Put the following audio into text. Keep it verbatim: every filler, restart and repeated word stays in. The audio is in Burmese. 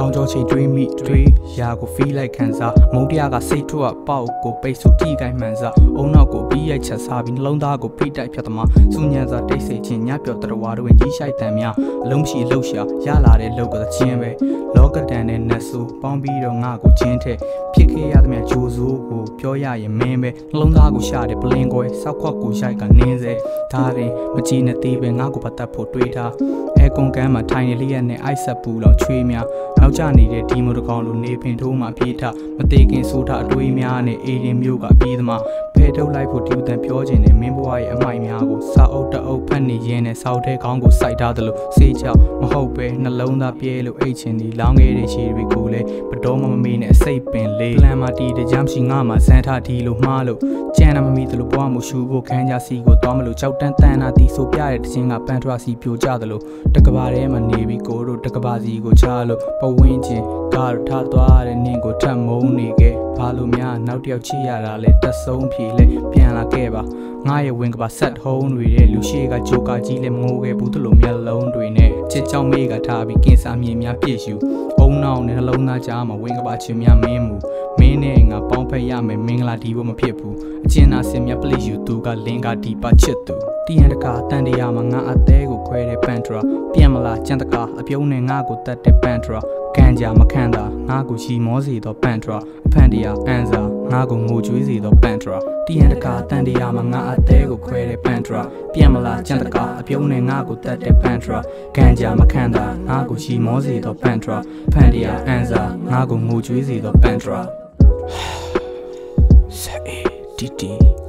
ကောင်းကြောချိန်တွေးမိတွေးရာကို feel like ခံစားမုံတရားကစိတ်ထွက်ပေါက်ကိုပိတ်ဆို့ထိကိုင်းမှန်စားအုံနောက်ကိုပြီးရိုက်ချက်စားပြီးနှလုံးသားကိုဖိတိုက်ဖြတ်သမားစူညံစာတိတ်ဆိတ်ခြင်းညပြော့တရဝါတို့ဝင်ကြီးရှိုက်တန်များအလုံးရှိလှုပ်ရှားရလာတဲ့လောက်ကချင်းပဲလောကတန်နဲ့နတ်ဆိုးပေါင်းပြီးတော့ငါကိုချင်းထဲဖြစ်ခဲ့ရသမျှဂျိုးစိုးကိုပြောရရင်မင်းပဲနှလုံးသားကိုရှာတဲ့ပလင်ကွယ်စောက်ခွက်ကိုရိုက်ကနင်းစေဒါရင်မကြည့်နဲ့သေးပဲငါကိုပတ်သက်ဖို့တွေးထားအဲကွန်ကန်းမှာထိုင်နေလျက်နဲ့အိုက်ဆက်ပူလောက်ချွေးများနောက်ကျနေတဲ့ဒီမိုတကောင်လိုနေပင်ထိုးမှပြေးထမသေးခင်ဆိုးထားအတွေးများနဲ့အေရင်မျိုးကပြေးသမားဖဲထုတ်လိုက်ဖို့ဒီတန်ပြောခြင်းနဲ့မင်းဘဝရဲ့အမိုက်များကိုစာအုပ်တအုပ်ဖတ်နေရင်းနဲ့စောက်တဲ့ခေါင်းကိုစိုက်ထားသလိုစေးချောက်မဟုတ်ပဲနှလုံးသားပြဲလို့အိတ်ချင်ဒီလောင်းခဲ့တဲ့ခြေတွေကိုလည်းဘတော်မမမေနဲ့အစိတ်ပင်လေးပလန်မာတီတကြမ်းရှိငါမှာစမ်းထားဒီလိုမှားလို့ကြံနာမမီသလိုဘွားမှုရှူဖို့ခန်းကြစီကိုသွားမလို့ကြောက်တန်းတန်းနာတီဆိုပြတဲ့တခြင်းကပန်ထရာစီပြိုကျသလိုတကဘာထဲမှာနေပြီးကိုတို့တကဘာစီကိုချလို့ပဝင်းချင်းကားထားသွားတဲ့နင်းကိုထပ်မုံနေခဲ့ဘာလို့များနောက်တယောက်ချစ်ရတာလဲတက်ဆုံးဖြေလဲပြန်လာခဲ့ပါငါရဲ့ဝင်ကပါဆက်ဟုံးတွေတဲ့လူရှိကဂျိုကာကြီးလဲငိုခဲ့ဘူးသလိုမျက်လုံးတွေနဲ့ချစ်ချောင်းမေးကထားပြီးကင်ဆာမြေများပြည့်ရှူအုံနောက်နဲ့နှလုံးသားကြားမှာဝင်ကပါချင်များမင်းမူမင်းနဲ့ငါပေါင်းဖက်ရမယ်မင်္ဂလာဒီဘမဖြစ်ဘူးအကျဉ်းသားစင်မြပလိယူသူကလင်ကဒီပါချစ်သူတီဟန်တကာတန်တရားမှာငါအသေးကိုခွဲတဲ့ပန်ထရာပြန်မလားကြံတကာအပြုံးနဲ့ငါကိုတတ်တဲ့ပန်ထရာကန်ကြမခံတာငါကိုချီမောစီသောပန်ထရာအဖန်တရားအန်စာငါကိုငိုကြွေးစီသောပန်ထရာတီဟန်တကာတန်တရားမှာငါအသေးကိုခွဲတဲ့ပန်ထရာပြန်မလားကြံတကာအပြုံးနဲ့ငါကိုတတ်တဲ့ပန်ထရာကန်ကြမခံတာငါကိုချီမောစီသောပန်ထရာဖန်တရားအန်စာငါကိုငိုကြွေးစီသောပန်ထရာSay it,